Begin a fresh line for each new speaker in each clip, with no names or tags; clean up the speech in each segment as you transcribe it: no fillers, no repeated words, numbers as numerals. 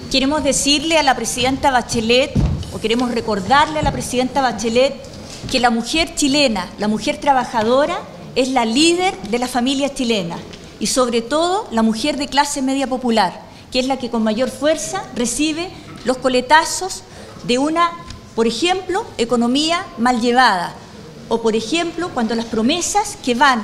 Queremos decirle a la presidenta Bachelet, o queremos recordarle a la presidenta Bachelet, que la mujer chilena, la mujer trabajadora, es la líder de la familia chilena y sobre todo la mujer de clase media popular, que es la que con mayor fuerza recibe los coletazos de una, por ejemplo, economía mal llevada, o por ejemplo, cuando las promesas que van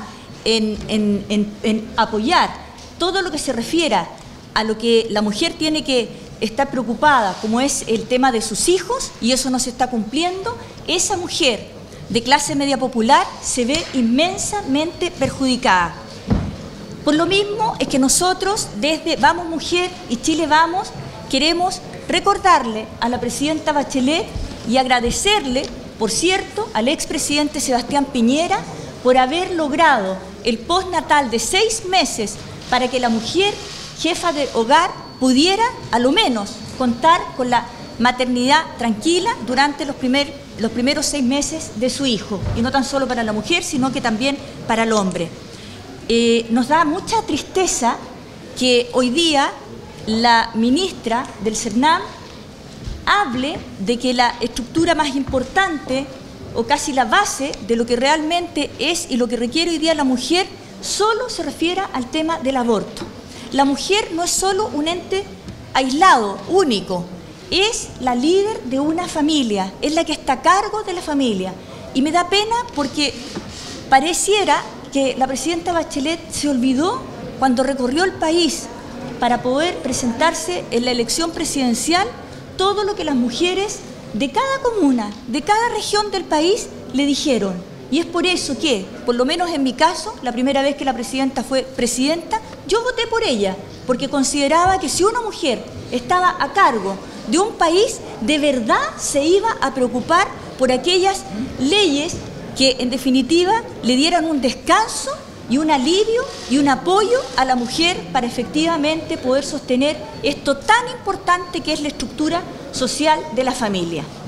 en apoyar todo lo que se refiera a lo que la mujer tiene que estar preocupada, como es el tema de sus hijos, y eso no se está cumpliendo, esa mujer de clase media popular se ve inmensamente perjudicada. Por lo mismo es que nosotros desde Vamos Mujer y Chile Vamos queremos recordarle a la presidenta Bachelet y agradecerle, por cierto, al expresidente Sebastián Piñera por haber logrado el postnatal de 6 meses para que la mujer jefa de hogar pudiera a lo menos contar con la maternidad tranquila durante los primeros 6 meses de su hijo, y no tan solo para la mujer, sino que también para el hombre. Nos da mucha tristeza que hoy día la ministra del CERNAM hable de que la estructura más importante o casi la base de lo que realmente es y lo que requiere hoy día la mujer solo se refiera al tema del aborto. La mujer no es solo un ente aislado, único, es la líder de una familia, es la que está a cargo de la familia. Y me da pena porque pareciera que la presidenta Bachelet se olvidó cuando recorrió el país para poder presentarse en la elección presidencial todo lo que las mujeres de cada comuna, de cada región del país le dijeron. Y es por eso que, por lo menos en mi caso, la primera vez que la presidenta fue presidenta, yo voté por ella, porque consideraba que si una mujer estaba a cargo de un país, de verdad se iba a preocupar por aquellas leyes que en definitiva le dieran un descanso y un alivio y un apoyo a la mujer para efectivamente poder sostener esto tan importante que es la estructura social de la familia.